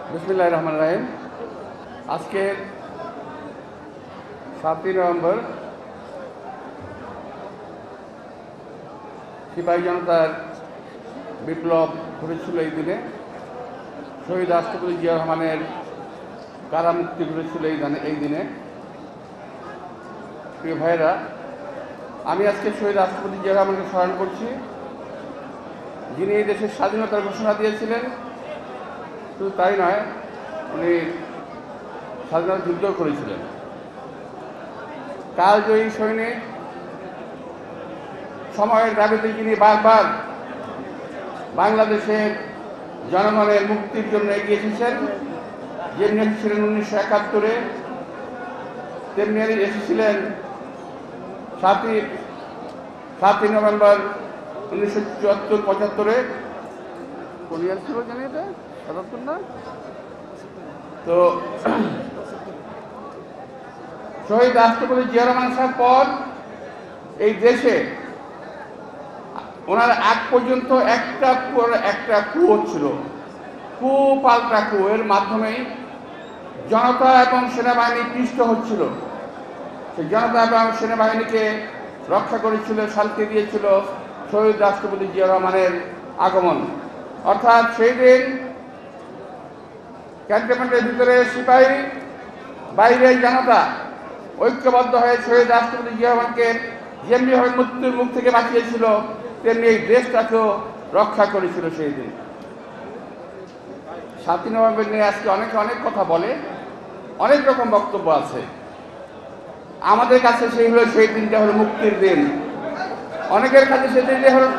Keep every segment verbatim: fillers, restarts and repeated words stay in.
বিসমিল্লাহির রহমানির রহিম। আজকে সাতই নভেম্বর সিপাহী জনতার বিপ্লব ঘটেছিল। এই দিনে শহীদ রাষ্ট্রপতি জিয়া রহমানের কারামুক্তি ঘটেছিল এই দিনে এই দিনে প্রিয় ভাইয়েরা, আমি আজকে শহীদ রাষ্ট্রপতি জিয়া রহমানকে স্মরণ করছি, যিনি এই দেশের স্বাধীনতার ঘোষণা দিয়েছিলেন। শুধু তাই নয়, উনি স্বাধীনতা যুদ্ধ করেছিলেন। কালজয়ী সৈনিক, সময়ের দাবিতে যিনি বারবার বাংলাদেশের জনগণের মুক্তির জন্য এগিয়ে এসেছেন। যেমনি এসেছিলেন উনিশশো একাত্তরে, তেমনি এসেছিলেন সাতই সাতই নভেম্বর উনিশশো চুয়াত্তর পঁচাত্তরে কোন ইয়ার ছিল জানি এটা সাতাত্তর না। তো শহীদ রাষ্ট্রপতি জিয়া রহমান আসার পর এই দেশে ওনার আগ পর্যন্ত একটা একটা কুয়ো ছিল, কু পাল্টা কু, এর মাধ্যমেই জনতা এবং সেনাবাহিনী পিষ্ট হচ্ছিল। সেই জনতা এবং সেনাবাহিনীকে রক্ষা করেছিল, শান্তি দিয়েছিল শহীদ রাষ্ট্রপতি জিয়া রহমানের আগমন। অর্থাৎ সেই দিন ক্যান্টনমেন্টের ভিতরে সিপাহী, বাইরে জনতা ঐক্যবদ্ধ হয়ে শহীদ রাষ্ট্রপতি জিয়া রহমানকে যেমনিভাবে মৃত্যুর মুখ থেকে বাঁচিয়েছিল, তেমনি এই দেশটাকেও রক্ষা করেছিল সেই দিন। সাতই নভেম্বর নিয়ে আজকে অনেকে অনেক কথা বলে, অনেক রকম বক্তব্য আছে। আমাদের কাছে সেই হলো সেই দিনটা হলো মুক্তির দিন। অনেকের কাছে সেই দিনটা হলো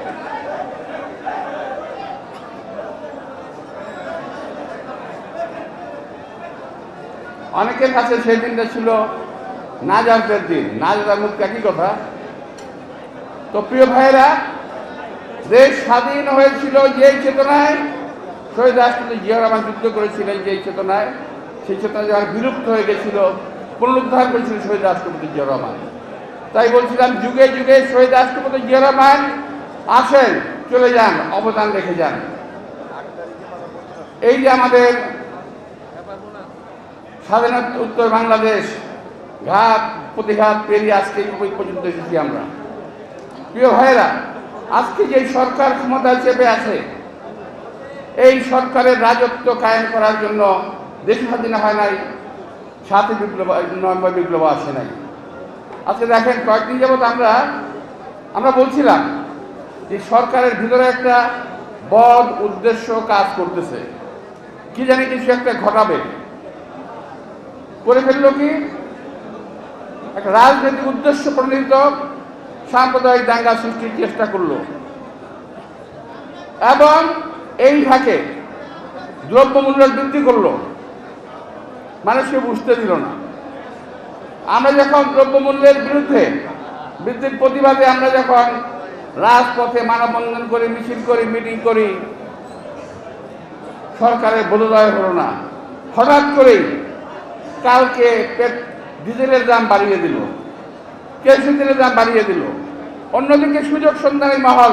অনেকের কাছে সেই দিনটা ছিল নাজাতের দিন। নাজাত আর মুক্তি একই কথা। তো প্রিয় ভাইয়েরা, দেশ স্বাধীন হয়েছিল যেই চেতনায় শহীদ রাষ্ট্রপতি জিয়া রহমান যুদ্ধ করেছিলেন, যেই চেতনায়, সেই চেতনা যখন বিলুপ্ত হয়ে গেছিল, পুনরুদ্ধার করেছিল শহীদ রাষ্ট্রপতি জিয়া রহমান। তাই বলছিলাম, যুগে যুগে শহীদ রাষ্ট্রপতি জিয়া রহমান আসেন, চলে যান, অবদান রেখে যান। এই যে আমাদের স্বাধীনতা উত্তর বাংলাদেশ ঘাট প্রতিঘাত পেরিয়ে আজকে এই পর্যন্ত এসেছি আমরা। প্রিয় ভাইয়েরা, আজকে যে সরকার ক্ষমতায় চেপে আছে, এই সরকারের রাজত্ব কায়েম করার জন্য দেশ স্বাধীন হয় নাই, সাতই বিপ্লব নভেম্বর বিপ্লব আসে নাই। আজকে দেখেন, কয়েকদিন যাবৎ আমরা আমরা বলছিলাম যে সরকারের ভিতরে একটা বদ উদ্দেশ্য কাজ করতেছে, কি জানি কিছু একটা ঘটাবে। করে ফেললো কি, একটা রাজনৈতিক উদ্দেশ্য প্রণীত সাম্প্রদায়িক দাঙ্গা সৃষ্টির চেষ্টা করলো এবং এই ফাঁকে দ্রব্যমূল্য বৃদ্ধি করলো, মানুষকে বুঝতে দিল না। আমরা যখন দ্রব্যমূল্যের বিরুদ্ধে বৃদ্ধির প্রতিবাদে আমরা যখন রাজপথে মানববন্ধন করি, মিছিল করি, মিটিং করি, সরকারের বোধোদয় হলো না। হঠাৎ করেই কালকে ডিজেলের দাম বাড়িয়ে দিল, কেরোসিন তেলের দাম বাড়িয়ে দিল। অন্যদিকে সুযোগ সন্ধানী মহল,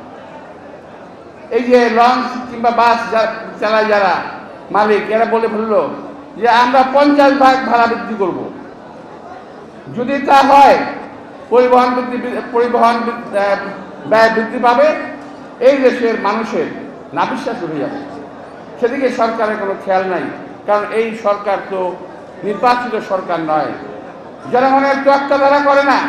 এই যে লঞ্চ কিংবা বাস চালায় যারা মালিক, এরা বলে ফেললো যে আমরা পঞ্চাশ ভাগ ভাড়া বৃদ্ধি করব। যদি তা হয়, পরিবহন বৃদ্ধি পরিবহন ব্যয় বৃদ্ধি পাবে, এই দেশের মানুষের নাবিশ্বাস হয়ে যাবে। সেদিকে সরকারের কোনো খেয়াল নাই, কারণ এই সরকার তো নির্বাচিত সরকার নয়। জনগণের তোয়াক্কা তারা করে না,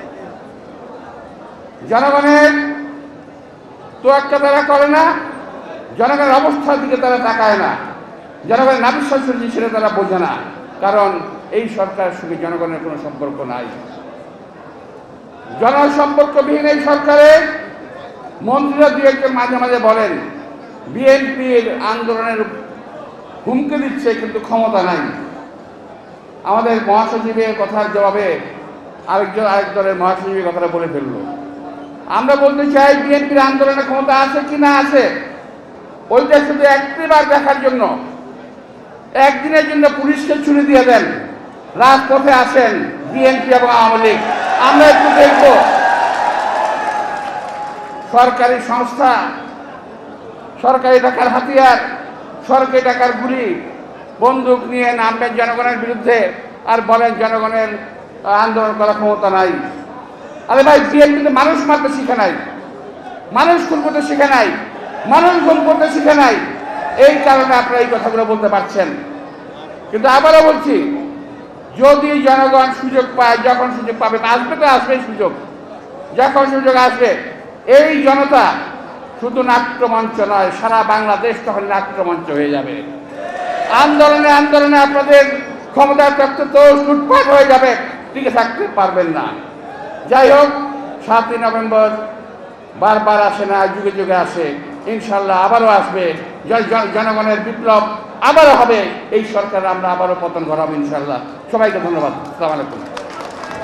জনগণের তোয়াক্কা তারা করে না, জনগণের অবস্থার দিকে তারা তাকায় না, জনগণের নাবিশ্বাস সেটা তারা বোঝে না, কারণ এই সরকারের সঙ্গে জনগণের কোনো সম্পর্ক নাই। জনসম্পর্কবিহীন এই সরকারের মন্ত্রীরা দু একজন মাঝে মাঝে বলেন বিএনপির আন্দোলনের হুমকি দিচ্ছে, কিন্তু ক্ষমতা নাই। আমাদের মহাসচিবের কথার জবাবে আরেকজন আরেক দলের মহাসচিবের কথাটা বলে ফেলল। আমরা বলতে চাই, বিএনপির আন্দোলনের ক্ষমতা আছে কি না আছে, ওইটা শুধু একটিবার দেখার জন্য একদিনের জন্য পুলিশকে ছুরি দিয়ে দেন, রাজপথে আসেন বিএনপি এবং আওয়ামী লীগ, আমরা একটু দেখব সরকারি সংস্থা, সরকারি টাকার হাতিয়ার, সরকে টাকার গুলি বন্দুক নিয়ে নামবেন জনগণের বিরুদ্ধে আর বলেন জনগণের আন্দোলন করার ক্ষমতা নাই। আরে ভাই, বিএনপি তো মানুষ মারতে শিখে নাই, মানুষ খুন করতে শিখে নাই, মানুষ গুম করতে শিখে নাই। এই কারণে আপনারা এই কথাগুলো বলতে পারছেন। কিন্তু আবারও বলছি, যদি জনগণ সুযোগ পায়, যখন সুযোগ পাবে, আসবে তো আসবেই সুযোগ, যখন সুযোগ আসবে এই জনতা শুধু নাট্যমঞ্চ নয়, সারা বাংলাদেশ তখন নাট্যমঞ্চ হয়ে যাবে। আন্দোলনে আন্দোলনে আপনাদের ক্ষমতার তত্ত্ব তো লুটপাট হয়ে যাবে, টিকে থাকতে পারবেন না। যাই হোক, সাতই নভেম্বর বারবার আসে না, যুগে যুগে আসে, ইনশাল্লাহ আবারও আসবে। জনগণের বিপ্লব আবারও হবে, এই সরকার আমরা আবারও পতন ঘটাবো ইনশাল্লাহ। সবাইকে ধন্যবাদ। আসসালামু আলাইকুম।